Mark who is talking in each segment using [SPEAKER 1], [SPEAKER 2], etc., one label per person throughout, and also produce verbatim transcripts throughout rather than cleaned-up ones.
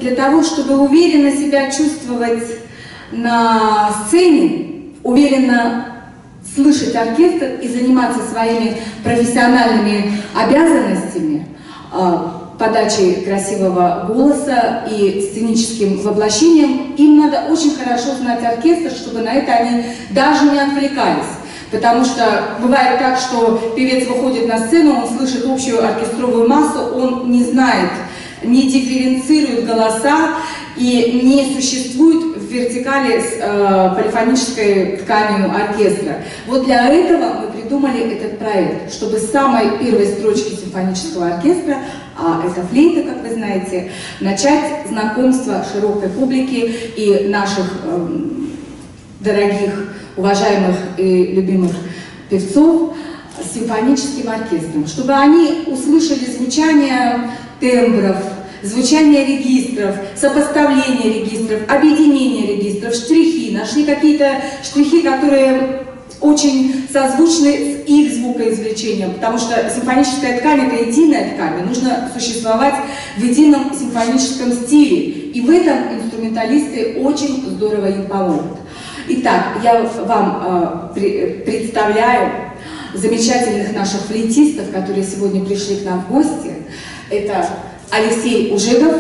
[SPEAKER 1] для того, чтобы уверенно себя чувствовать на сцене, уверенно слышать оркестр и заниматься своими профессиональными обязанностями, подачей красивого голоса и сценическим воплощением, им надо очень хорошо знать оркестр, чтобы на это они даже не отвлекались. Потому что бывает так, что певец выходит на сцену, он слышит общую оркестровую массу, он не знает, не дифференцирует голоса и не существует в вертикали с э, полифонической тканью оркестра. Вот для этого мы придумали этот проект, чтобы с самой первой строчки симфонического оркестра, а это флейта, как вы знаете, начать знакомство широкой публики и наших э, дорогих, уважаемых и любимых певцов с симфоническим оркестром, чтобы они услышали звучание тембров, звучание регистров, сопоставление регистров, объединение регистров, штрихи, нашли какие-то штрихи, которые очень созвучны с их звукоизвлечением, потому что симфоническая ткань – это единая ткань, нужно существовать в едином симфоническом стиле, и в этом инструменталисты очень здорово им помогут. Итак, я вам э, представляю замечательных наших флейтистов, которые сегодня пришли к нам в гости. Это Алексей Ужегов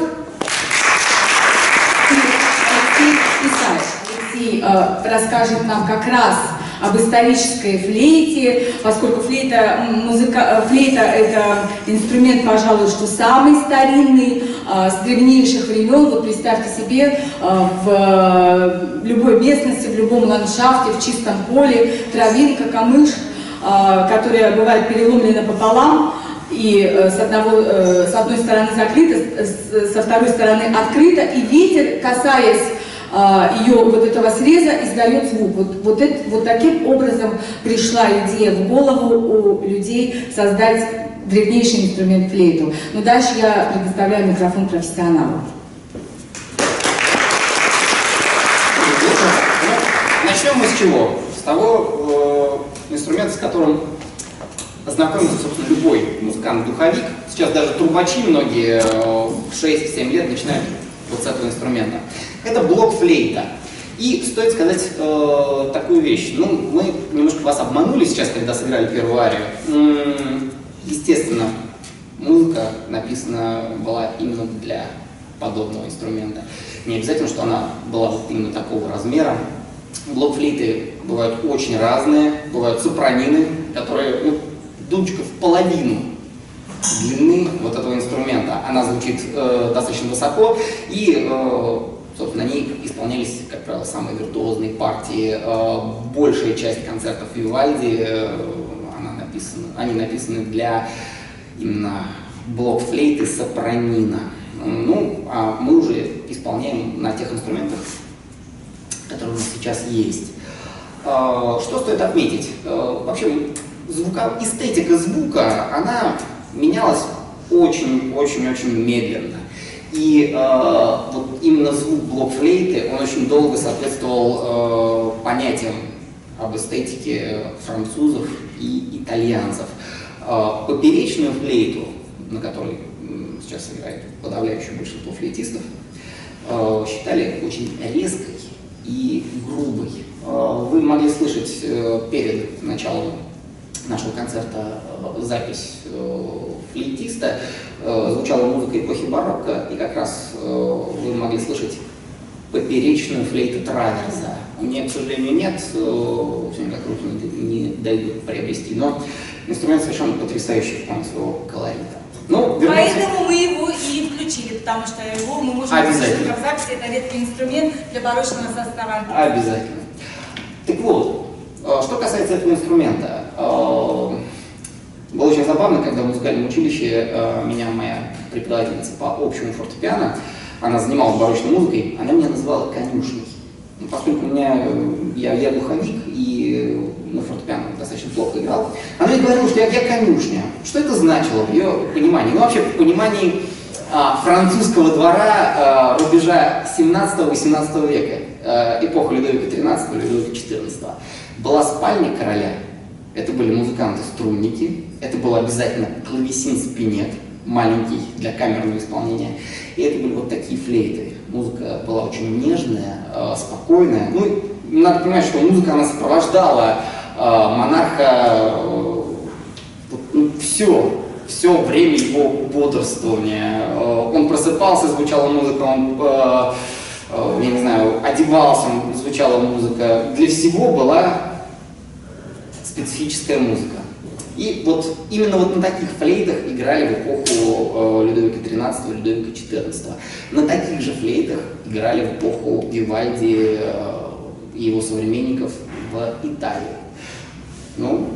[SPEAKER 1] и Алексей Исаев. Алексей э, расскажет нам как раз об исторической флейте, поскольку флейта, музыка, флейта – это инструмент, пожалуй, что самый старинный, э, с древнейших времен. Вот представьте себе, э, в любой местности, в любом ландшафте, в чистом поле, травинка, камыш, э, которая бывает переломлена пополам, и э, с, одного, э, с одной стороны закрыта, с, со второй стороны открыта, и ветер, касаясь ее вот этого среза, издает звук. Вот, вот, это, вот таким образом пришла идея в голову у людей создать древнейший инструмент флейту. Но дальше я предоставляю микрофон профессионалу.
[SPEAKER 2] Начнем мы с чего? С того э, инструмента, с которым ознакомился, собственно, любой музыкант-духовик. Сейчас даже трубачи многие э, в шесть-семь лет начинают вот с этого инструмента. Это блок-флейта. И стоит сказать э, такую вещь. Ну, мы немножко вас обманули сейчас, когда сыграли первую арию. М-м, естественно, музыка написана была именно для подобного инструмента. Не обязательно, что она была вот именно такого размера. Блок-флейты бывают очень разные. Бывают сопранины, которые, ну, дудочка в половину длины вот этого инструмента. Она звучит э, достаточно высоко, и, э, собственно, на ней исполнялись, как правило, самые виртуозные партии. Э, большая часть концертов Вивальди, э, она написана, они написаны для именно блок-флейты сопранина. Ну, а мы уже исполняем на тех инструментах, которые у нас сейчас есть. Э, что стоит отметить? Э, вообще, звука, эстетика звука, она менялась очень-очень-очень медленно. И э, вот именно звук блок-флейты, он очень долго соответствовал э, понятиям об эстетике французов и итальянцев. Э, поперечную флейту, на которой сейчас играет подавляющее большинство флейтистов, э, считали очень резкой и грубой. Э, вы могли слышать э, перед началом нашего концерта э, запись э, флейтиста, э, звучала музыка эпохи барокко, и как раз э, вы могли слышать поперечную флейту траверза. У нее, к сожалению, нет, э, все никак руки не, не дают приобрести, но инструмент совершенно потрясающий в плане своего колорита. Ну,
[SPEAKER 3] поэтому мы его и включили, потому что его мы можем услышать как запись, это редкий инструмент для барочного состава.
[SPEAKER 2] Обязательно. Так вот, что касается этого инструмента, было очень забавно, когда в музыкальном училище меня моя преподавательница по общему фортепиано, она занималась барочной музыкой, она меня называла конюшней. Поскольку у меня, я, я духовик и на фортепиано достаточно плохо играл, она мне говорила, что я, я конюшня. Что это значило в ее понимании? Ну, вообще, в понимании а, французского двора а, рубежа семнадцатого-восемнадцатого века, а, эпоха Людовика тринадцатого, Людовика четырнадцатого. Была спальня короля, это были музыканты-струнники, это был обязательно клавесин-спинет, маленький для камерного исполнения. И это были вот такие флейты. Музыка была очень нежная, спокойная. Ну, надо понимать, что музыка, она сопровождала монарха ну, все, все время его бодрствования. Он просыпался, звучала музыка, он, я не знаю, одевался, звучала музыка. Для всего была специфическая музыка. И вот именно вот на таких флейтах играли в эпоху э, Людовика тринадцатого, Людовика четырнадцатого. На таких же флейтах играли в эпоху Вивальди э, и его современников в Италии. Ну,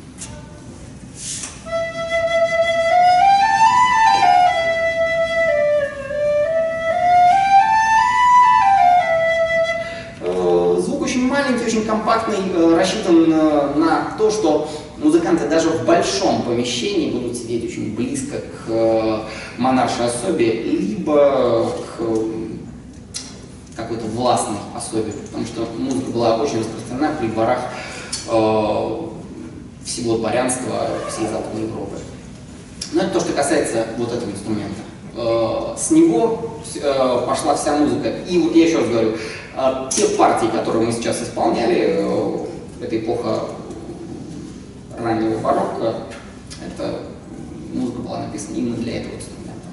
[SPEAKER 2] э, звук очень маленький, очень компактный, э, рассчитан э, на то, что музыканты даже в большом помещении будут сидеть очень близко к э, монаршей особе, либо к э, какой-то властной особе, потому что музыка была очень распространена при дворах э, всего дворянства всей Западной Европы. Но это то, что касается вот этого инструмента. Э, с него э, пошла вся музыка. И вот я еще раз говорю, э, те партии, которые мы сейчас исполняли, э, это эпоха раннего барокко, эта музыка была написана именно для этого инструмента.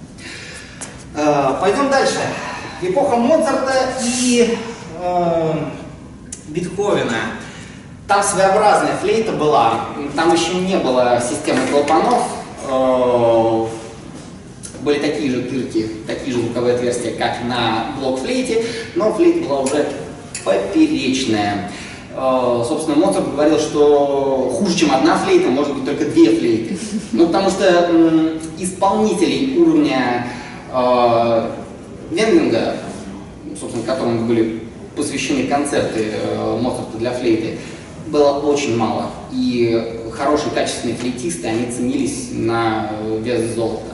[SPEAKER 2] Э, пойдем дальше. Эпоха Моцарта и э, Бетховена. Там своеобразная флейта была, там еще не было системы клапанов, э, были такие же дырки, такие же звуковые отверстия, как на блокфлейте, но флейта была уже поперечная. Собственно, Моцарт говорил, что хуже, чем одна флейта, может быть только две флейты. Ну, потому что м, исполнителей уровня э, Вендлинга, собственно, которому были посвящены концерты э, Моцарта для флейты, было очень мало. И хорошие, качественные флейтисты, они ценились на вес золота.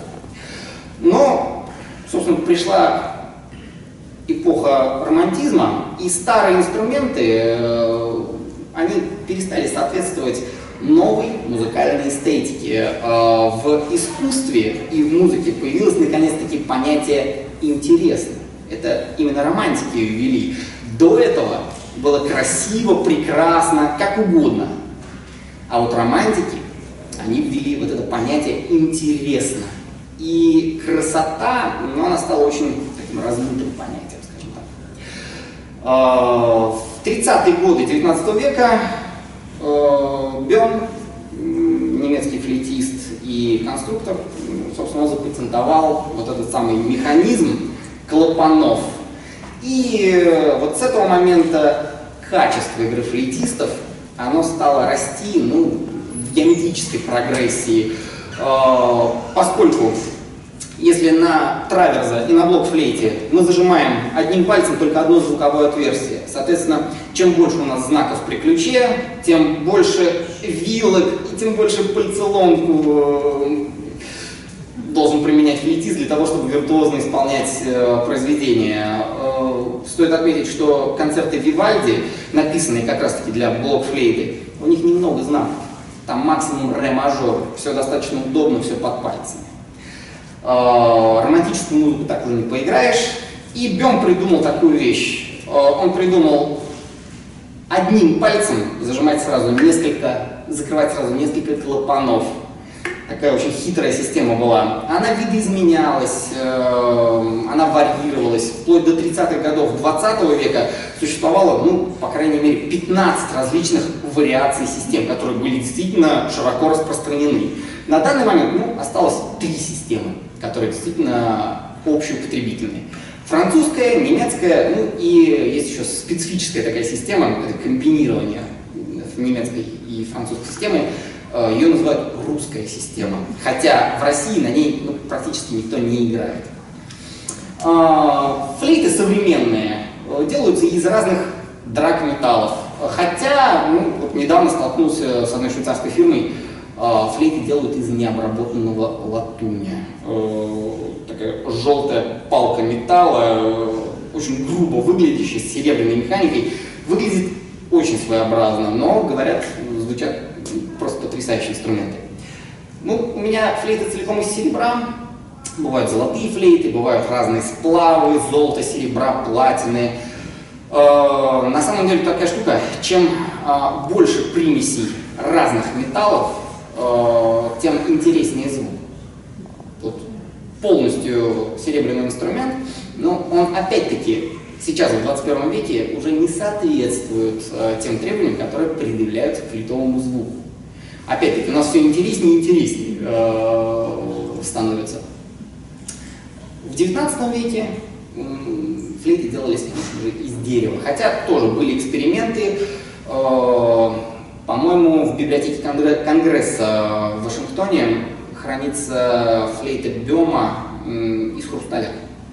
[SPEAKER 2] Но, собственно, пришла эпоха романтизма, и старые инструменты, э, они перестали соответствовать новой музыкальной эстетике. Э, в искусстве и в музыке появилось наконец-таки понятие «интересно». Это именно романтики ее ввели. До этого было красиво, прекрасно, как угодно. А вот романтики, они ввели вот это понятие «интересно». И красота, ну, она стала очень таким размытым понятием. В тридцатые годы девятнадцатого века Бёрн, немецкий флейтист и конструктор, собственно, он запатентовал вот этот самый механизм клапанов. И вот с этого момента качество игры флейтистов, оно стало расти, ну, в геометрической прогрессии, поскольку если на траверза и на блокфлейте мы зажимаем одним пальцем только одно звуковое отверстие, соответственно, чем больше у нас знаков при ключе, тем больше вилок и тем больше пальцеломку должен применять флейтист для того, чтобы виртуозно исполнять произведение. Стоит отметить, что концерты Вивальди, написанные как раз-таки для блокфлейты, у них немного знаков, там максимум ре-мажор, все достаточно удобно, все под пальцами. Романтическую музыку так уже не поиграешь. И Бёрн придумал такую вещь. Он придумал одним пальцем зажимать сразу несколько, закрывать сразу несколько клапанов. Такая очень хитрая система была. Она видоизменялась, она варьировалась. Вплоть до тридцатых годов двадцатого века существовало, ну, по крайней мере, пятнадцать различных вариаций систем, которые были действительно широко распространены. На данный момент, ну, осталось три системы, которые действительно общеупотребительные. Французская, немецкая, ну и есть еще специфическая такая система, это комбинирование немецкой и французской системы. Ее называют русская система, хотя в России на ней, ну, практически никто не играет. Флейты современные делаются из разных драгметаллов, хотя, ну, вот недавно столкнулся с одной швейцарской фирмой, флейты делают из необработанного латуня. Такая желтая палка металла, очень грубо выглядящая, с серебряной механикой, выглядит очень своеобразно, но, говорят, звучат просто потрясающие инструменты. Ну, у меня флейта целиком из серебра, Бывают золотые флейты, бывают разные сплавы, золото, серебра, платины. Э, на самом деле такая штука, чем э, больше примесей разных металлов, э, тем интереснее звук. Тут полностью серебряный инструмент, но он опять-таки сейчас в двадцать первом веке уже не соответствует э, тем требованиям, которые предъявляются к флейтовому звуку. Опять-таки у нас все интереснее и интереснее э, становится. В девятнадцатом веке флейты делались уже из дерева, хотя тоже были эксперименты. Э, по-моему, в библиотеке Конгресса в Вашингтоне хранится флейта Бема э, из хрусталя.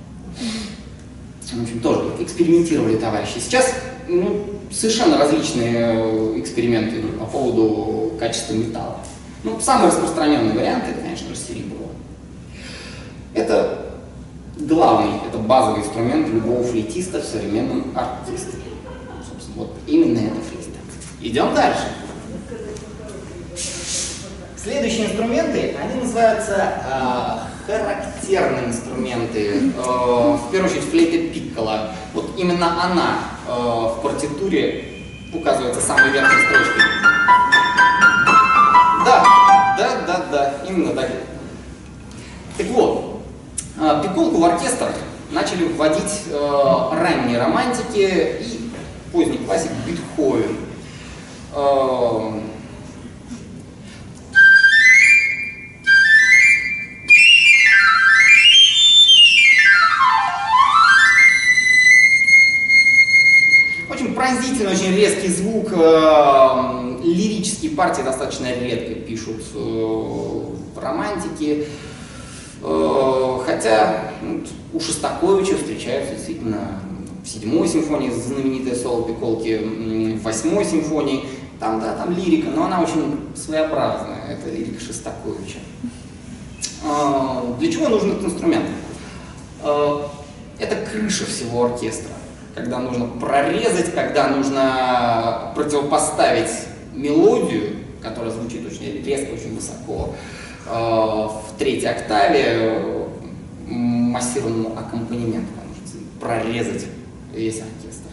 [SPEAKER 2] В общем, тоже экспериментировали товарищи. Сейчас ну, совершенно различные эксперименты по поводу качества металла. Ну, самый распространенный вариант это, конечно же, серебро. Это главный, это базовый инструмент любого флейтиста в современном оркестре. Собственно, вот именно это флейта. Идем дальше. Следующие инструменты, они называются э, характерные инструменты. Э, в первую очередь флейта пикколо. Вот именно она э, в партитуре указывается самой верхней строчкой. Да, да, да, да, именно так. Так вот, э, пикколку в оркестр начали вводить э, ранние романтики и поздний классик Бетховен. Э, Пронзительный, очень резкий звук, э, лирические партии достаточно редко пишут э, в романтике, э, хотя ну, у Шостаковича встречаются действительно в седьмой симфонии знаменитое соло пикколки, в восьмой симфонии, там, да, там лирика, но она очень своеобразная, это лирика Шостаковича. Э, для чего нужен этот инструмент? Э, это крыша всего оркестра. Когда нужно прорезать, когда нужно противопоставить мелодию, которая звучит очень резко, очень высоко, э, в третьей октаве массированному аккомпанементу, нужно прорезать весь оркестр.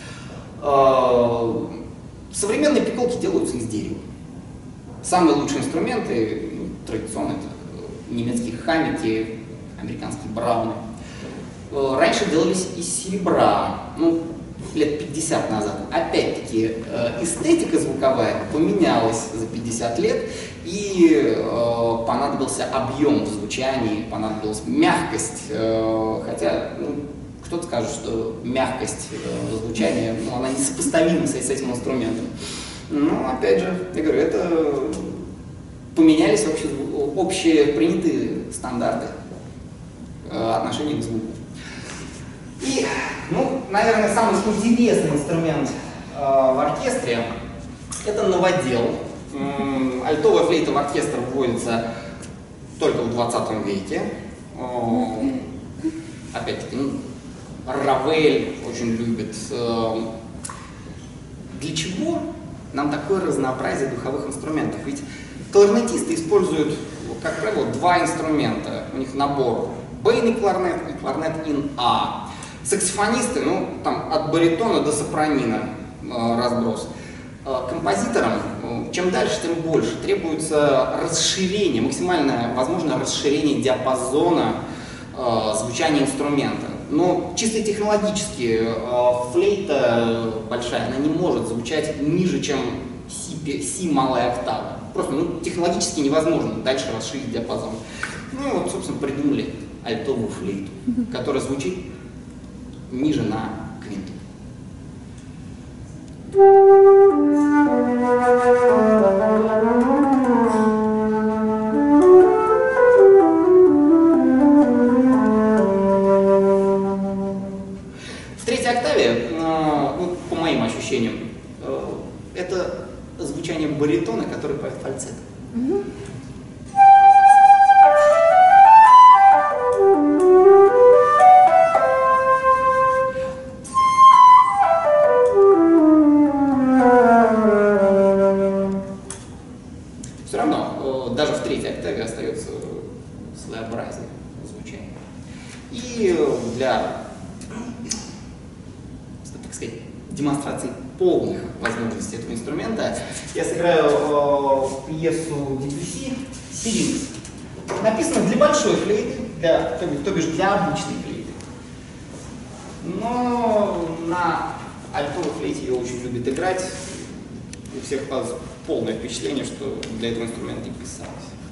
[SPEAKER 2] Э, современные пикколки делаются из дерева. Самые лучшие инструменты, ну, традиционно, это немецкие хаммики, американские брауны. Раньше делались из серебра, ну, лет пятьдесят назад. Опять-таки, эстетика звуковая поменялась за пятьдесят лет, и э, понадобился объем в звучании, понадобилась мягкость, э, хотя ну, кто-то скажет, что мягкость э, звучания, ну, она несопоставима с, с этим инструментом. Но, опять же, я говорю, это поменялись общие, общепринятые стандарты э, отношения к звуку. И, ну, наверное, самый интересный инструмент э, в оркестре – это новодел. М-м, альтовая флейта в оркестр вводится только в двадцатом веке. Э, опять-таки, ну, Равель очень любит. Э, для чего нам такое разнообразие духовых инструментов? Ведь кларнетисты используют, как правило, два инструмента. У них набор бейный кларнет и кларнет ин А. Саксофонисты, ну, там, от баритона до сопранина э, разброс. Э, композиторам, э, чем дальше, тем больше. Требуется расширение, максимальное возможное расширение диапазона э, звучания инструмента. Но чисто технологически э, флейта большая, она не может звучать ниже, чем си, си малая октава. Просто ну, технологически невозможно дальше расширить диапазон. Ну и вот, собственно, придумали альтовую флейту, которая звучит ниже на квинту. В третьей октаве, ну, по моим ощущениям, это звучание баритона, который поет фальцет. Все равно, даже в третьей октаве остается своеобразие звучания. демонстрацией полных возможностей этого инструмента я сыграю э, пьесу Дебюсси «Сиринкс». Написано для большой флейты, для, то, то бишь для обычной флейты. Но на альтовой флейте ее очень любят играть. У всех полное впечатление, что для этого инструмента не писалось.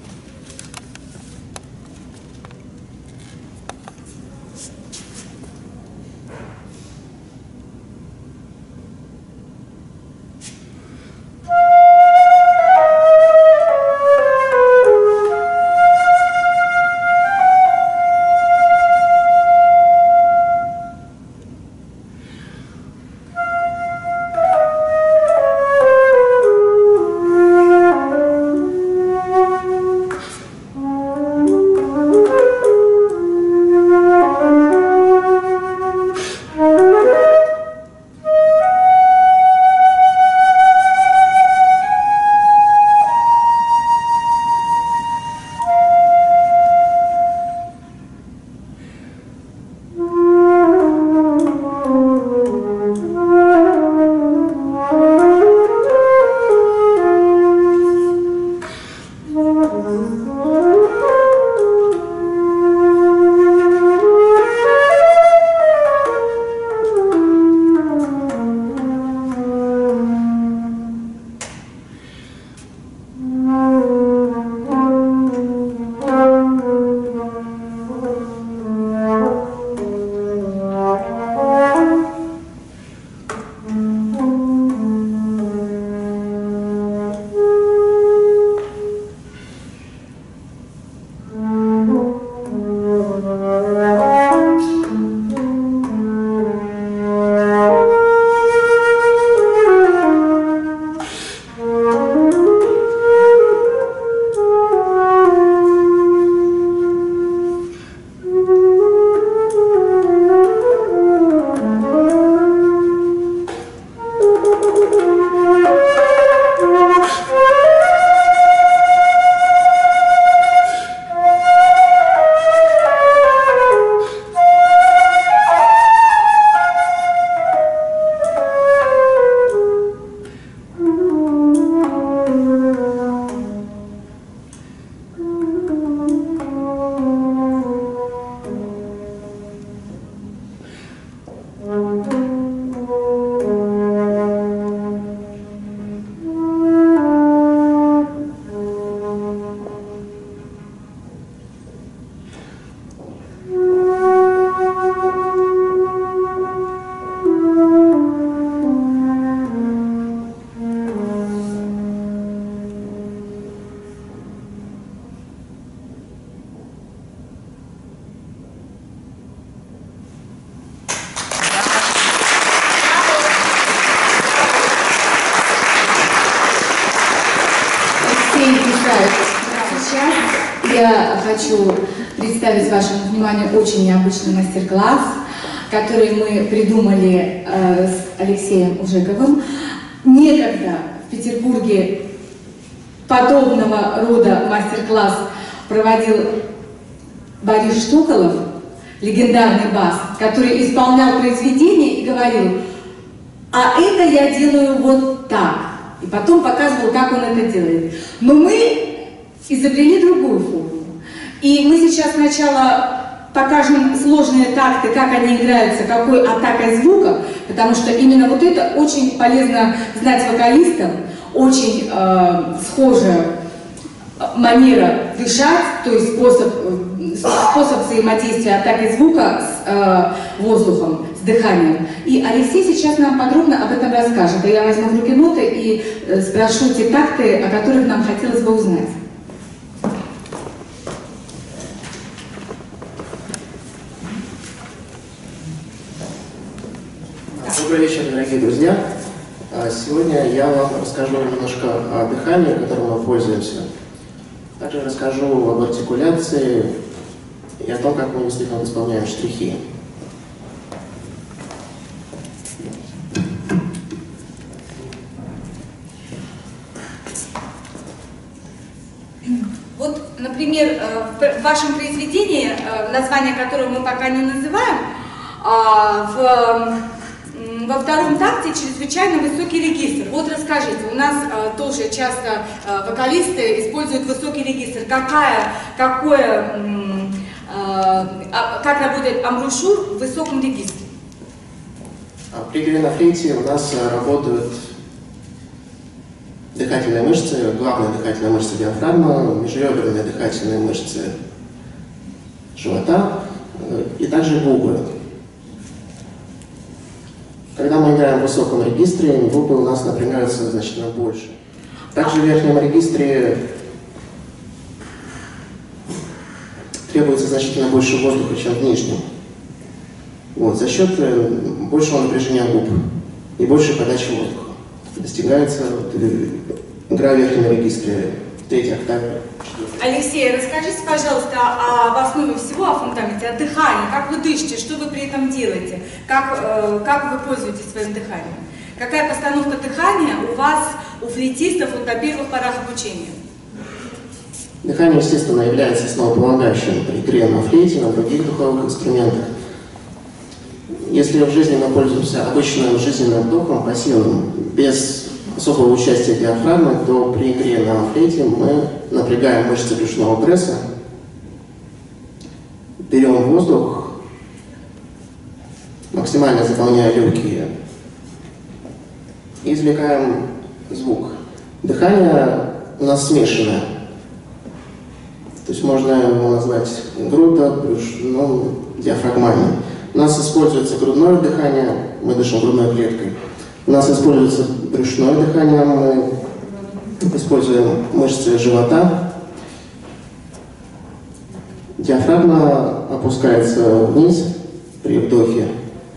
[SPEAKER 1] Сейчас я хочу представить вашему вниманию очень необычный мастер-класс, который мы придумали э, с Алексеем Ужеговым. Некогда в Петербурге подобного рода мастер-класс проводил Борис Штуколов, легендарный бас, который исполнял произведение и говорил: а это я делаю вот так. И потом показывал, как он это делает. Но мы изобрели другую форму. И мы сейчас сначала покажем сложные такты, как они играются, какой атакой звука, потому что именно вот это очень полезно знать вокалистам, очень э, схожая манера дышать, то есть способ, способ взаимодействия атаки звука с э, воздухом, с дыханием. И Алексей сейчас нам подробно об этом расскажет. А я возьму в руки ноты и э, спрошу те такты, о которых нам хотелось бы узнать.
[SPEAKER 4] Добрый вечер, дорогие друзья. Сегодня я вам расскажу немножко о дыхании, которым мы пользуемся. Также расскажу об артикуляции и о том, как мы действительно исполняем штрихи.
[SPEAKER 3] Вот, например, в вашем произведении, название которого мы пока не называем, в во втором такте чрезвычайно высокий регистр. Вот расскажите, у нас э, тоже часто э, вокалисты используют высокий регистр. Какая, какое, э, э, как работает амбушюр в высоком регистре?
[SPEAKER 4] При игре на флейте у нас работают дыхательные мышцы, главная дыхательная мышца диафрагма, межреберные дыхательные мышцы живота и также губы. Когда мы играем в высоком регистре, губы у нас напрягаются значительно больше. Также в верхнем регистре требуется значительно больше воздуха, чем в нижнем. Вот, за счет большего напряжения губ и большей подачи воздуха достигается игра в верхнем регистре третьей октавы.
[SPEAKER 3] Алексей, расскажите, пожалуйста, об основе всего, о фундаменте, о дыхании. Как вы дышите, что вы при этом делаете, как, э, как вы пользуетесь своим дыханием? Какая постановка дыхания у вас, у флейтистов, вот на первых порах обучения?
[SPEAKER 4] Дыхание, естественно, является основополагающим при игре на флейте, на других духовых инструментах. Если в жизни мы пользуемся обычным жизненным вдохом, пассивным, без особого участия диафрагмы, то при игре на флейте мы напрягаем мышцы брюшного пресса, берем воздух, максимально заполняя легкие, и извлекаем звук. Дыхание у нас смешанное. То есть можно его назвать грудо, брюшно, диафрагмальным. У нас используется грудное дыхание, мы дышим грудной клеткой. У нас используется брюшное дыхание, мы используем мышцы живота. Диафрагма опускается вниз при вдохе.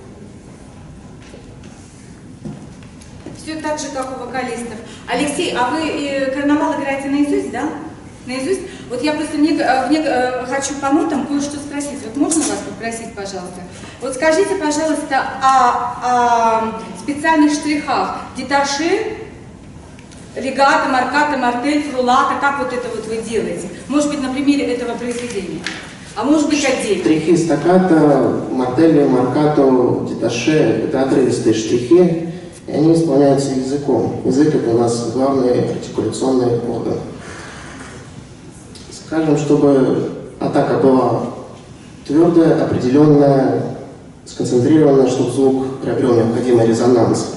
[SPEAKER 3] Все так же, как у вокалистов. Алексей, а вы э, карнавал играете наизусть, да? Наизусть? Вот я просто не, не, хочу по нотам кое-что спросить. Вот можно вас попросить, пожалуйста? Вот скажите, пожалуйста, о, о специальных штрихах. Деташе, легато, маркато, мартель, фрулата. Как вот это вот вы делаете? Может быть, на примере этого произведения? А может быть, отдельно?
[SPEAKER 4] Штрихи стаккато, мартели, маркато, деташе – это отрывистые штрихи, и они исполняются языком. Язык – это у нас главный артикуляционный орган. Скажем, чтобы атака была твердая, определенная, сконцентрированная, чтобы звук приобрел необходимый резонанс.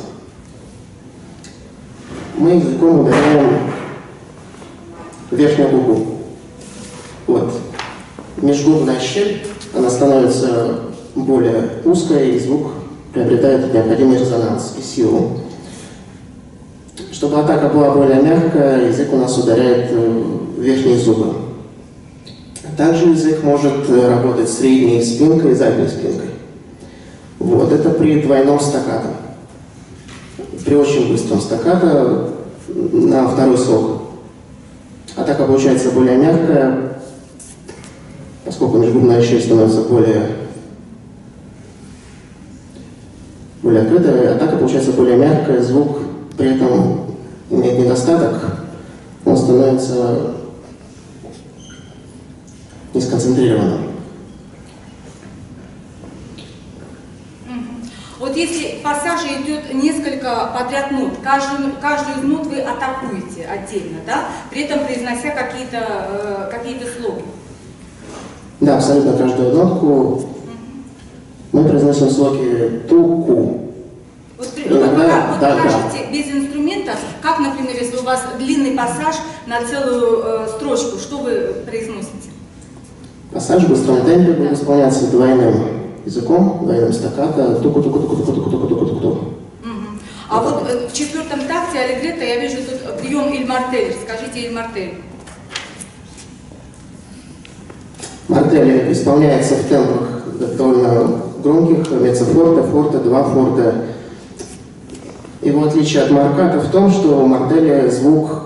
[SPEAKER 4] Мы языком ударяем верхнюю губу. Вот. Межгубная щель, она становится более узкой, и звук приобретает необходимый резонанс и силу. Чтобы атака была более мягкая, язык у нас ударяет в верхние зубы. Также язык может работать средней спинкой и задней спинкой. Вот, это при двойном стаккато. При очень быстром стаккато на второй слог. Атака получается более мягкая, поскольку межгубная щель становится более, более открытой, атака получается более мягкая, звук при этом имеет недостаток, он становится не сконцентрированным.
[SPEAKER 3] Вот если в пассаже идет несколько подряд нот, каждую, каждую из нот вы атакуете отдельно, да? При этом произнося какие-то э, какие-то слоги.
[SPEAKER 4] Да, абсолютно каждую нотку mm-hmm. мы произносим слоги ту-ку.
[SPEAKER 3] Вот, Иногда, вот, вот да, покажите да. без инструмента, как, например, если у вас длинный пассаж на целую э, строчку, что вы произносите?
[SPEAKER 4] Пассаж в быстром темпе будет исполняться двойным языком, двойным стаккато, туку-туку-туку-туку-туку-туку-туку-туку.
[SPEAKER 3] А вот э, в четвертом такте аллегретто я вижу тут прием иль-мартель. Скажите иль-мартель.
[SPEAKER 4] Мартель исполняется в темпах довольно громких, меццо-форте, форте, два форте. Его отличие от марката в том, что у мартеля звук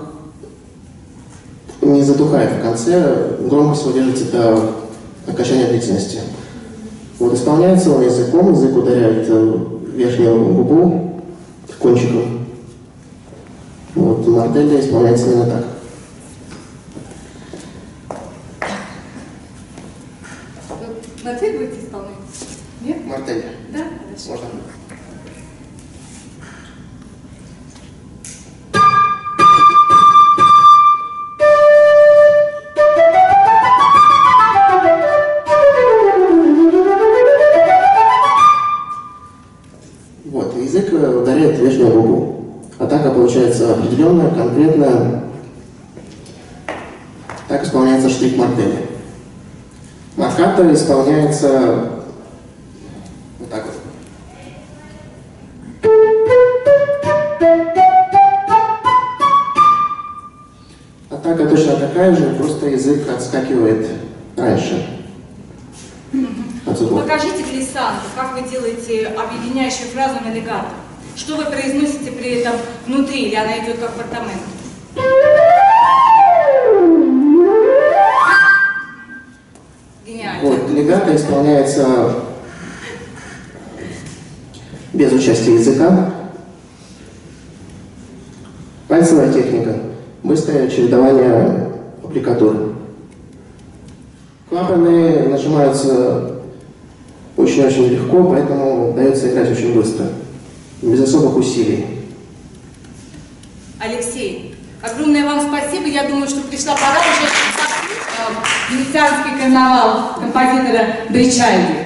[SPEAKER 4] не затухает в конце, громкость его держится до окончания длительности. Вот исполняется он языком, язык ударяет верхнюю губу кончиком. Вот мартель исполняется именно так.
[SPEAKER 3] Мартель будете исполнять? Нет?
[SPEAKER 4] Мартель.
[SPEAKER 3] Да? Хорошо.
[SPEAKER 4] Можно. язык ударяет верхнюю губу. Атака получается определенная, конкретная. Так исполняется штрих мартелли. Маркато исполняется вот так вот. Атака точно такая же, просто язык отскакивает раньше.
[SPEAKER 3] Покажите глиссандо, как вы делаете объединяющую фразу на легато. Что вы произносите при этом внутри, или она идет как апартамент? Гениально.
[SPEAKER 4] Вот, легато исполняется без участия языка. Пальцевая техника. Быстрое чередование аппликатуры. Клапаны нажимаются очень-очень легко, поэтому дается играть очень быстро, без особых усилий.
[SPEAKER 3] Алексей, огромное вам спасибо. Я думаю, что пришла пора уже
[SPEAKER 1] э, венецианский карнавал композитора Бричальди.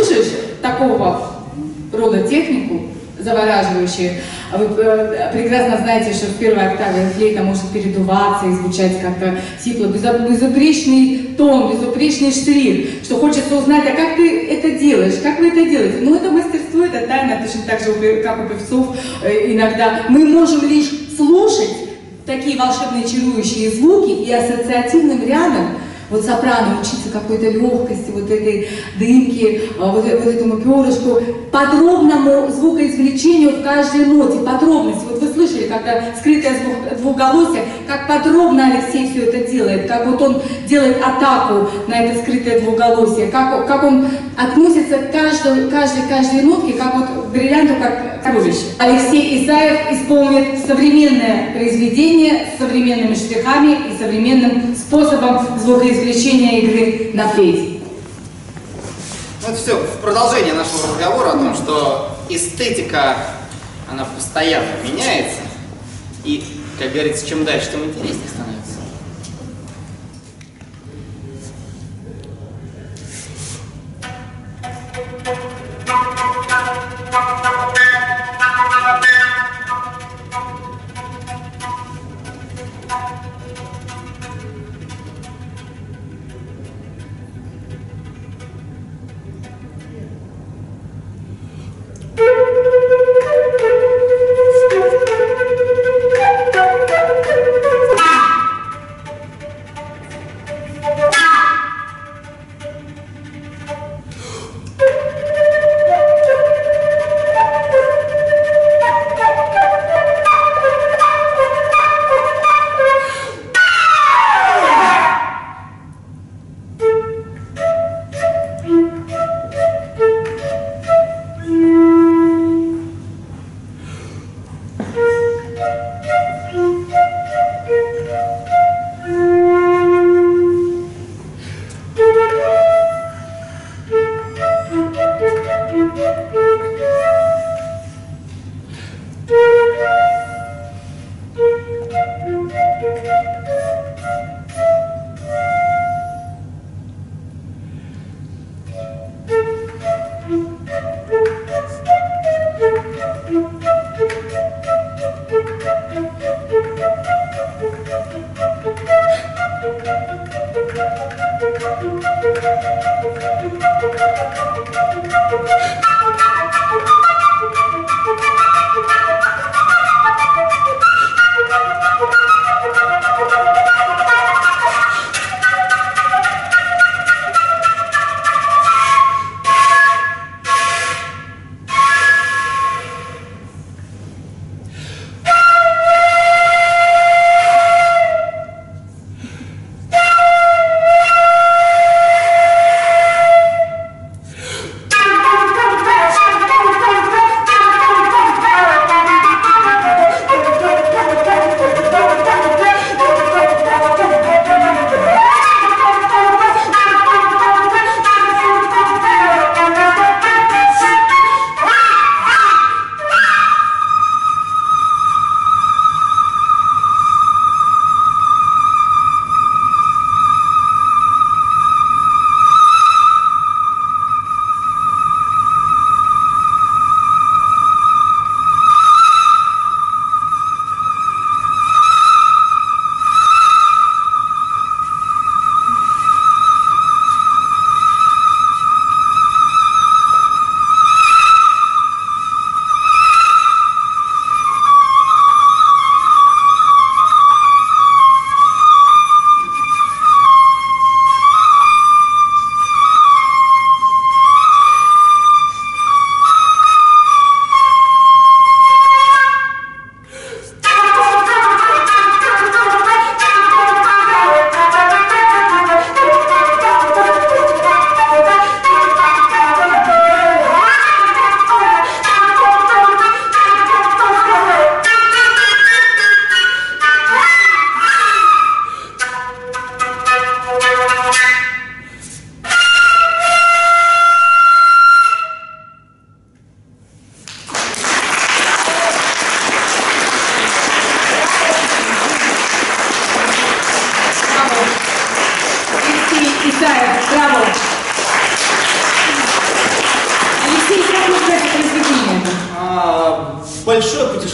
[SPEAKER 1] слышишь такого рода технику, завораживающую, вы э, прекрасно знаете, что в первой октаве флейта может передуваться и звучать как-то сипло, безупречный тон, безупречный штрих, что хочется узнать, а как ты это делаешь, как вы это делаете? Ну, это мастерство, это тайна, точно так же, как у певцов э, иногда. Мы можем лишь слушать такие волшебные чарующие звуки и ассоциативным рядом вот сопрано учиться какой-то легкости, вот этой дымке, вот, вот этому перышку, подробному звукоизвлечению в каждой ноте, подробности. Вот вы слышали, когда скрытое звук, двухголосие, как подробно Алексей все это делает, как вот он делает атаку на это скрытое двухголосие, как, как он относится к каждой, каждой, каждой нотке, как вот к бриллианту, как к сокровищу. Алексей Исаев исполнит современное произведение с современными штрихами и современным способом звукоизвлечения игры на флейте.
[SPEAKER 2] Ну, это все в продолжение нашего разговора о том, что эстетика, она постоянно меняется. И, как говорится, чем дальше, тем интереснее становится.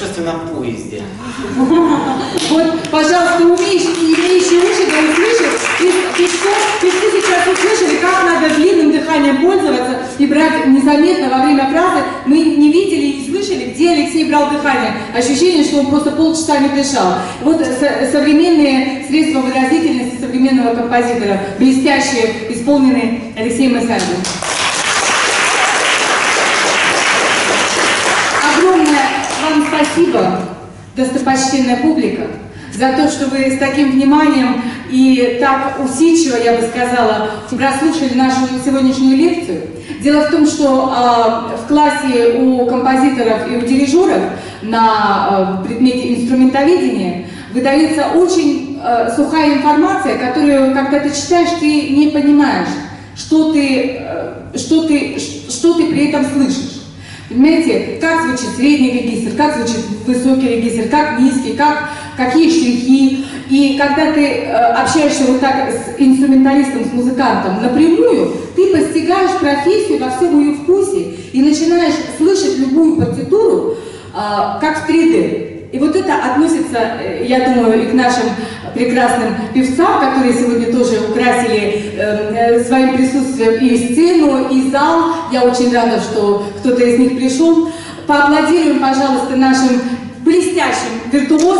[SPEAKER 5] путешествие на поезде.
[SPEAKER 1] Вот, пожалуйста, умеющие и имеющие уши, да услышат. Певцу сейчас услышали, как надо длинным дыханием пользоваться и брать незаметно во время фразы. Мы не видели и не слышали, где Алексей брал дыхание. Ощущение, что он просто полчаса не дышал. Вот со современные средства выразительности современного композитора, блестящие, исполненные Алексеем Масальевым. Огромное вам спасибо, достопочтенная публика, за то, что вы с таким вниманием и так усидчиво, я бы сказала, прослушали нашу сегодняшнюю лекцию. Дело в том, что э, в классе у композиторов и у дирижеров на э, предмете инструментоведения выдается очень э, сухая информация, которую, когда ты читаешь, ты не понимаешь, что ты, э, что ты, что ты при этом слышишь. Понимаете, как звучит средний регистр, как звучит высокий регистр, как низкий, как, какие штрихи. И когда ты э, общаешься вот так с инструменталистом, с музыкантом напрямую, ты постигаешь профессию во всем ее вкусе и начинаешь слышать любую партитуру э, как в три дэ. И вот это относится, я думаю, и к нашим прекрасным певцам, которые сегодня тоже украсили э, своим присутствием и сцену, и зал. Я очень рада, что кто-то из них пришел. Поаплодируем, пожалуйста, нашим блестящим виртуозам.